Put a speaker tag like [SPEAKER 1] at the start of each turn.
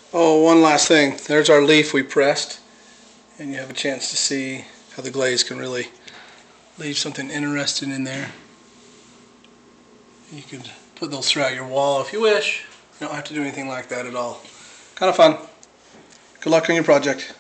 [SPEAKER 1] Oh, one last thing. There's our leaf we pressed, and you have a chance to see how the glaze can really leave something interesting in there. You could put those throughout your wall if you wish. You don't have to do anything like that at all. Kind of fun. Good luck on your project.